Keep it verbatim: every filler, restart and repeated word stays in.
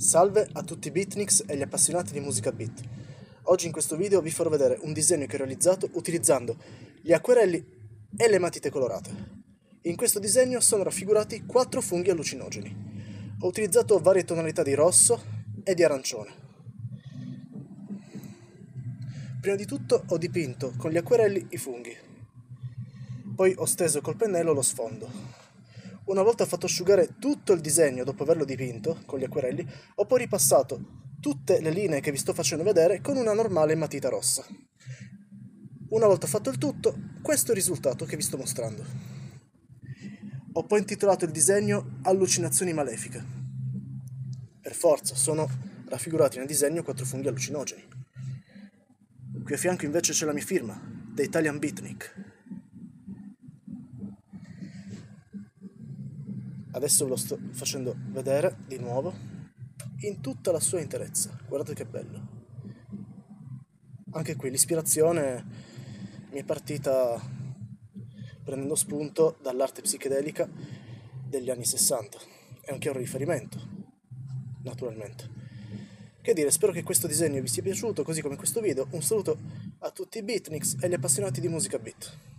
Salve a tutti i beatniks e gli appassionati di musica beat. Oggi in questo video vi farò vedere un disegno che ho realizzato utilizzando gli acquerelli e le matite colorate. In questo disegno sono raffigurati quattro funghi allucinogeni. Ho utilizzato varie tonalità di rosso e di arancione. Prima di tutto ho dipinto con gli acquerelli i funghi. Poi ho steso col pennello lo sfondo. Una volta fatto asciugare tutto il disegno dopo averlo dipinto con gli acquerelli, ho poi ripassato tutte le linee che vi sto facendo vedere con una normale matita rossa. Una volta fatto il tutto, questo è il risultato che vi sto mostrando. Ho poi intitolato il disegno Allucinazioni malefiche. Per forza, sono raffigurati nel disegno quattro funghi allucinogeni. Qui a fianco invece c'è la mia firma, The Italian Beatnik. Adesso ve lo sto facendo vedere di nuovo in tutta la sua interezza. Guardate che bello. Anche qui l'ispirazione mi è partita prendendo spunto dall'arte psichedelica degli anni sessanta. È un chiaro riferimento, naturalmente. Che dire, spero che questo disegno vi sia piaciuto, così come questo video. Un saluto a tutti i beatniks e gli appassionati di musica beat.